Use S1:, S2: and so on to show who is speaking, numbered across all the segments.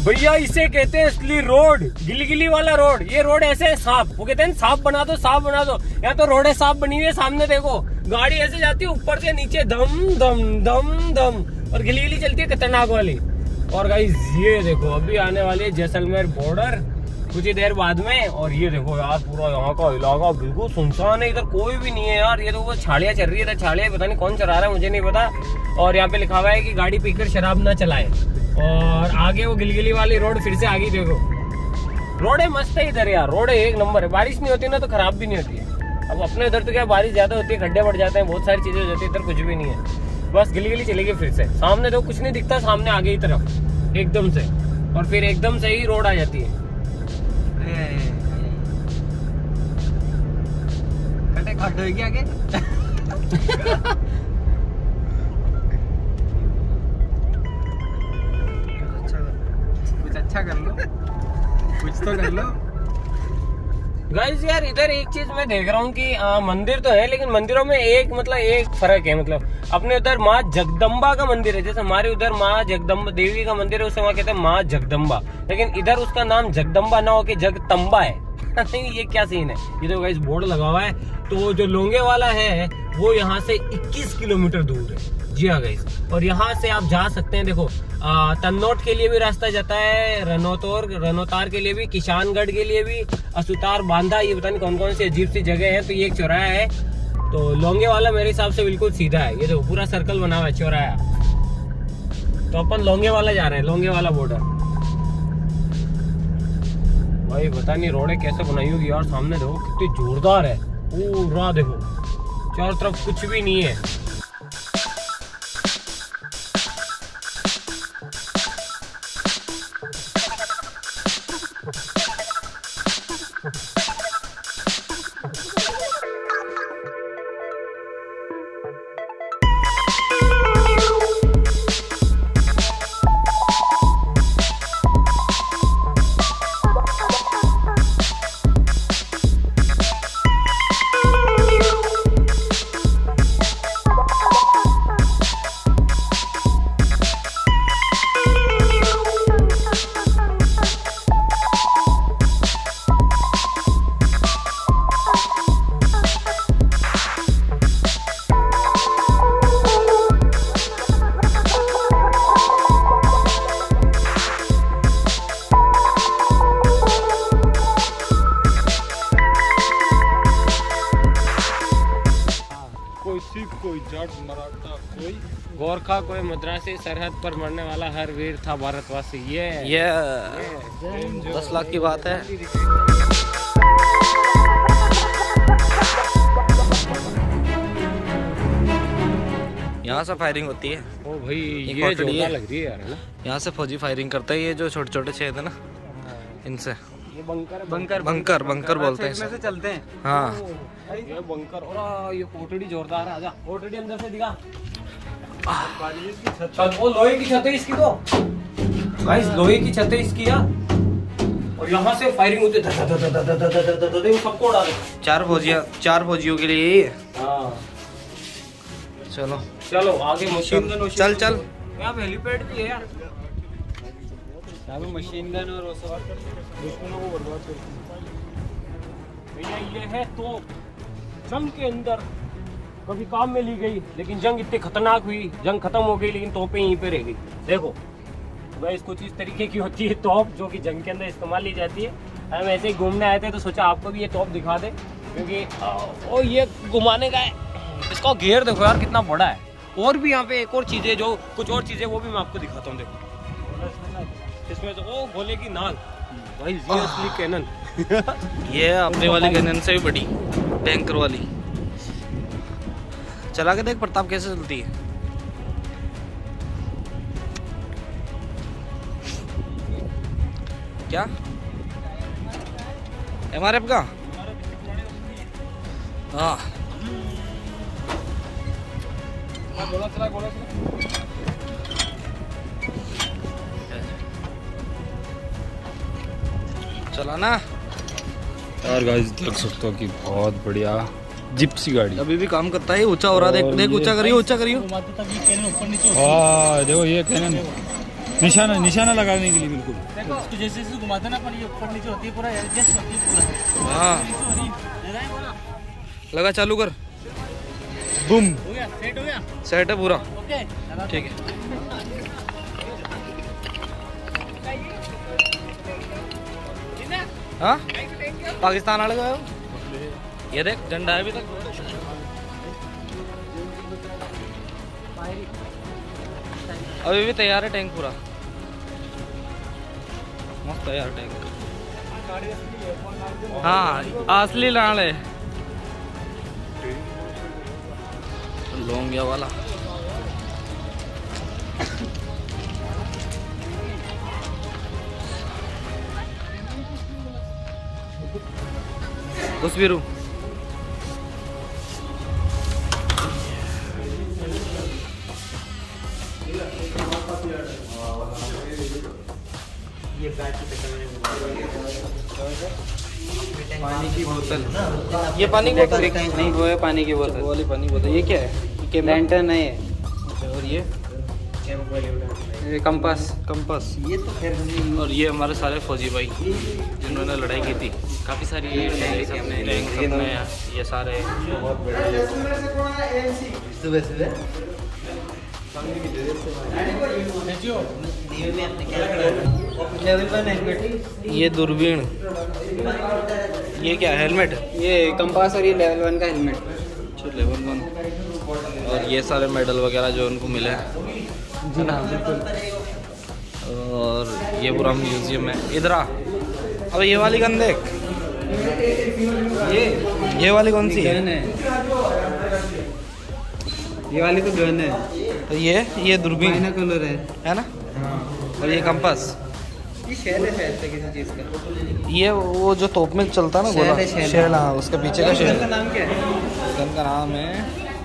S1: भैया इसे कहते हैं असली रोड, गिली वाला रोड। ये रोड ऐसे है सांप, वो कहते हैं सांप बना दो, सांप बना दो। यहाँ तो रोड है सांप बनी हुई है। सामने देखो गाड़ी ऐसे जाती है ऊपर से नीचे, धम धम धम धम, और गिली चलती है खतरनाक वाली। और गाइस ये देखो अभी आने वाली है जैसलमेर बॉर्डर कुछ ही देर बाद में। और ये देखो यार पूरा यहाँ का इलाका बिल्कुल सुनसान है, इधर कोई भी नहीं है यार। ये तो वो छाड़ियाँ चल रही है, छाड़ियाँ पता नहीं कौन चला रहा है, मुझे नहीं पता। और यहाँ पे लिखा हुआ है कि गाड़ी पीकर शराब ना चलाए। और आगे वो गिलगिली वाली रोड फिर से आगे देखो, रोड है मस्त है इधर यार, रोड है एक नंबर है। बारिश नहीं होती ना तो खराब भी नहीं होती है। अब अपने इधर तो क्या बारिश ज्यादा होती है, खड्डे बढ़ जाते हैं, बहुत सारी चीजें हो जाती है। इधर कुछ भी नहीं है, बस गिलगिली चलेगी फिर से। सामने देखो कुछ नहीं दिखता, सामने आगे की तरफ एकदम से, और फिर एकदम से ही रोड आ जाती है।
S2: खड्डे हो गया आगे। कुछ अच्छा कर लो, कुछ तो कर लो
S1: गाइस। यार इधर एक चीज मैं देख रहा हूँ कि मंदिर तो है, लेकिन मंदिरों में एक एक फर्क है। मतलब अपने उधर माँ जगदम्बा का मंदिर है, जैसे हमारे उधर माँ जगदम्बा देवी का मंदिर है, उसे वहाँ कहते हैं माँ जगदम्बा। लेकिन इधर उसका नाम जगदम्बा ना हो के जगतम्बा है। नहीं ये क्या सीन है। ये तो गाइस बोर्ड लगा हुआ है। तो जो लोंगे वाला है वो यहाँ से 21 किलोमीटर दूर है। जी हाँ गाइस, और यहाँ से आप जा सकते हैं। देखो तन्नोट के लिए भी रास्ता जाता है, रनोतार के लिए भी, किशानगढ़ के लिए भी, असुतार बांधा, ये पता नहीं कौन कौन सी अजीब सी जगह है। तो ये एक चौराहा है। तो लोंगे वाला मेरे हिसाब से बिल्कुल सीधा है। ये देखो पूरा सर्कल बना हुआ है चौराहा। तो अपन लोंगे वाला जा रहे हैं, लोंगे वाला बॉर्डर। भाई पता नहीं रोड कैसे बनाई होगी यार। सामने देखो कितनी जोरदार है, पूरा देखो चारों तरफ कुछ भी नहीं है।
S3: कोई जाट मराठा, कोई
S1: गोरखा, कोई मद्रासी, सरहद पर मरने वाला हर वीर था भारतवासी। ये
S2: 10 लाख की बात है। यहाँ से फायरिंग होती है।
S1: ओ भाई ये जोरदार लग रही है यार, है ना।
S2: यहाँ से फौजी फायरिंग करता है। ये जो छोटे छोटे छेद है ना, इनसे
S1: ये बंकर
S2: बोलते हैं।
S3: इसमें से चलते हैं।
S2: हाँ
S1: ये बंकर। और ये कोटड़ी जोरदार है। आजा कोटड़ी अंदर से दिखा। छत वो लोहे की छत है इसकी। तो गाइस लोहे की छत है इसकी यार। और यहाँ से फायरिंग होती है, सबको उड़ा दे।
S2: 4 फौजियों के लिए।
S1: हाँ
S2: चलो
S1: आगे मशीन गन।
S2: चल
S1: यहाँ पे हेलीपैड भी है यार।
S3: यहाँ पे मशीन गन और दुश्मनों को बर्बाद करती है।
S1: भैया ये है तो जंग के अंदर कभी काम में ली गई, लेकिन जंग इतनी खतरनाक हुई, जंग खत्म हो गई, लेकिन तोपें यहीं पे रह गई। देखो गाइस कुछ इस तरीके की होती है तोप, जो कि जंग के अंदर इस्तेमाल ली जाती है। हम ऐसे ही घूमने आए थे तो सोचा आपको भी ये तोप दिखा दे, क्योंकि ओ ये घुमाने का है। इसका घेर देखो यार कितना बड़ा है। और भी यहाँ पे एक और चीजें, जो कुछ और चीजें वो भी मैं आपको दिखाता हूँ। देखो इसमें तो ओ भोले की नाल भाई, ये असली कैनन।
S2: ये अपने वाली कैनन से भी बड़ी, टैंकर वाली। चला के देख प्रताप कैसे चलती है। क्या MRF का? हाँ चला ना
S3: यार गाइस, देख सकते हो कि बहुत बढ़िया जिप्सी गाड़ी
S2: अभी भी काम करता है। ऊंचा हो रहा, देख ऊंचा करियो, ऊंचा करियो।
S3: हाँ देखो ये कैनन
S4: निशाना लगाने के लिए बिल्कुल।
S3: देखो इसको जैसे जैसे घुमाते ना अपन, ये ऊपर नीचे होती है पूरा एडजस्ट होती है पूरा।
S5: हाँ लगा, चालू कर, बूम,
S3: हो गया, सेट हो गया,
S5: सेट है पूरा,
S3: ओके
S5: ठीक है। हाँ पाकिस्तान वाले गए हो, ये देख झंडा है अभी तक। अभी भी तैयार है टैंक पूरा, मस्त तैयार टैंक। हाँ असली लाल है, लोंगिया वाला। उस वीरू पानी की बोतल, ये पानी की बोतल नहीं, वो है पानी की बोतल, वाली पानी की बोतल। ये क्या है? लैंटर्न है ये। और ये कंपास। ये तो खैर। और ये हमारे सारे फौजी भाई जिन्होंने लड़ाई की थी, काफ़ी सारी टैंक अपने ये सारे। ये दूरबीन, ये क्या हेलमेट? ये कंपास और ये लेवल 1 का हेलमेट। अच्छा लेवल 1। और ये सारे मेडल वगैरह जो उनको मिले हैं जी ना, बिल्कुल। और ये पूरा म्यूजियम है। इधर आ, अब ये वाली गन देख, ये वाली कौन सी है? ये वाली तो गन है। तो ये दूरबीन कलर है ना? और ये कंपास, ये शेल है शायद से किसी चीज का। ये वो जो तोप में चलता है ना गोला, शेल। हाँ उसके पीछे का शेल। गन का नाम क्या है? गन का नाम है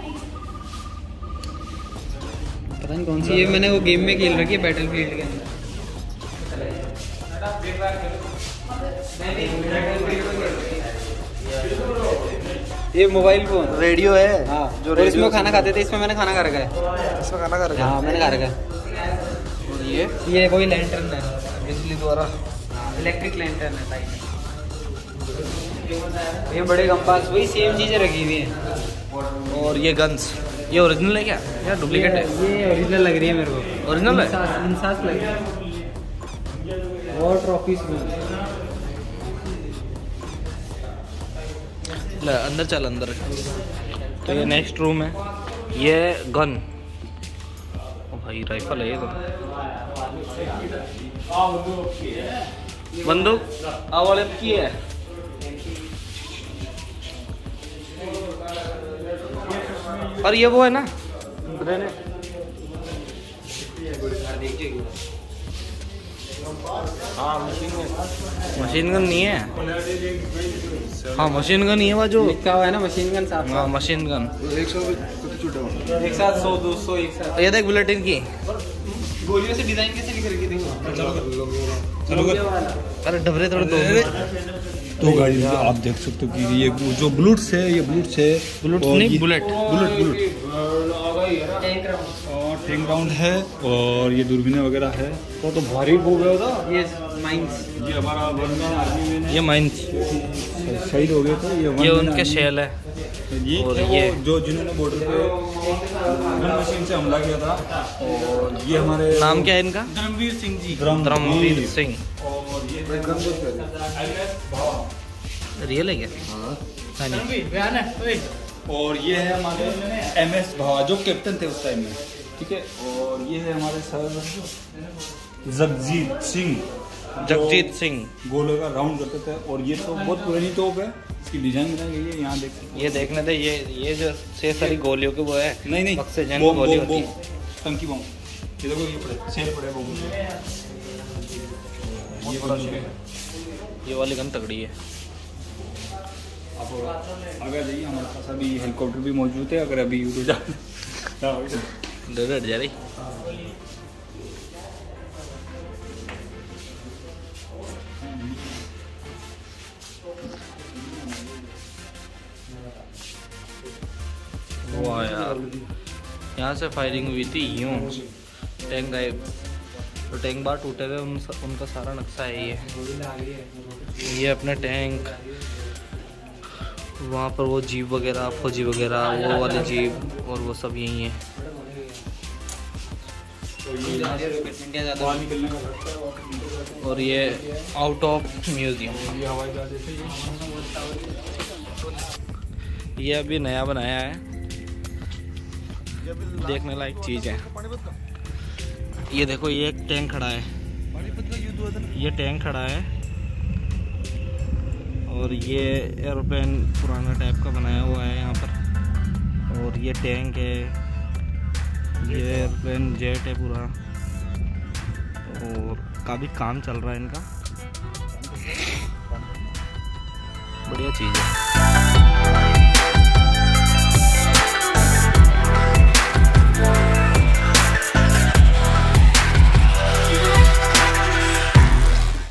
S5: पता नहीं कौन सी। ये मैंने वो गेम में खेल रखी है, बैटलफील्ड के अंदर। ये मोबाइल फोन, रेडियो है। हाँ जो इसमें खाना खाते थे, इसमें मैंने खाना खा रखा है। इसमें खाना खा रखा है? हाँ मैंने खा रखा है। और ये कोई लैंटर्न है, बिजली द्वारा, इलेक्ट्रिक लैंटर्न है लाइट। ये बड़े कंपास, वही सेम चीजें रखी हुई हैं। और ये गन्स, ये ओरिजिनल है क्या या डुप्लीकेट है? ये ओरिजिनल लग रही है मेरे को। ओरिजिनल है, इंसास लग रही है। और ट्रॉफीज में अंदर चल, अंदर। तो ये नेक्स्ट रूम है, ये गन, ओ भाई राइफल है ये तो, बंदूक वाले की है। और ये वो है ना ग्रेनेड, मशीन गन नहीं है। हाँ मशीन गन नहीं है, वो जो लिखा हुआ है ना मशीन गन साहब। हाँ मशीन गन। एक साथ 100 200 एक साथ। ये देख बुलेटिन की गोलियों से डिजाइन कैसे लिख रखी देखो। चलो अरे डबरे थोड़ा
S4: तो गाड़ी आप देख सकते हो कि ये जो बुलेट्स है, ये बुलेट्स है, बुलेट नहीं, बुलेट टैंक राउंड है। और ये दूरबीनें वगैरह है। तो भारी हो गया था
S3: ये माइंस।
S4: ये हमारा आर्मी में
S5: ये माइंस
S4: शहीद हो गए थे।
S5: ये उनके शेल है।
S4: ये और ये जो जिन्होंने बॉर्डर पे गन मशीन से हमला किया था। और ये हमारे
S5: नाम क्या है इनका?
S3: धर्मवीर सिंह जी।
S5: धर्मवीर सिंह।
S4: और ये
S5: रियल है क्या?
S3: हाँ।
S4: और ये है हमारे MS भावा जो कैप्टन थे उस टाइम में, ठीक है। और ये है हमारे सर जगजीत सिंह
S5: गोले
S4: का राउंड करते थे। और ये तो बहुत पुरानी तोप है, इसकी डिजाइन बनाई गई है। यहाँ देख सकते,
S5: ये देखने दे, ये जो से सारी गोलियों के वो है।
S4: नहीं
S5: ऑक्सीजन की गोली होती है,
S4: टंकी बम। ये देखो ये पड़े सेल पड़े बम। ये बड़ा शेर,
S5: ये वाली गन तगड़ी है।
S4: आप आगे जाइए, हमारे पास अभी हेलीकॉप्टर भी मौजूद है। अगर अभी
S5: डर जा रही। वाह यार, यहाँ से फायरिंग हुई थी, यूं टैंक गायब। तो टैंक बार टूटे हुए उनका सारा नक्शा है ये अपने टैंक, वहाँ पर वो जीप वगैरह, फौजी वगैरह, वो वाले जीप और वो सब यही है। और ये आउट ऑफ म्यूजियम, ये अभी नया बनाया है, देखने लायक चीज़ है। ये देखो, ये एक टैंक खड़ा है, ये टैंक खड़ा है और ये एरोप्लेन पुराना टाइप का बनाया हुआ है यहाँ पर। और ये टैंक है, ये एरोप्लेन जेट है पूरा, और काफ़ी काम चल रहा है इनका, बढ़िया चीज़ है।